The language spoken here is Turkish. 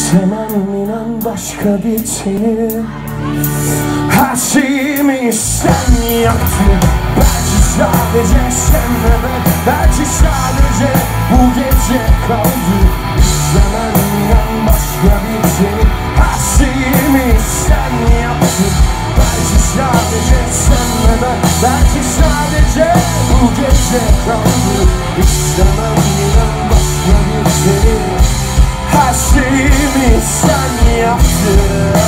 İstemem inan başka bir seni. Her şeyimi sen yaptın. Belki sadece sen ve ben, belki sadece bu gece kaldı. İstemem inan başka bir seni. Her şeyimi sen yaptın. Belki sadece sen ve ben, belki sadece bu gece kaldı. İstemem inan başka bir seni. Her şeyimi sen yaptın.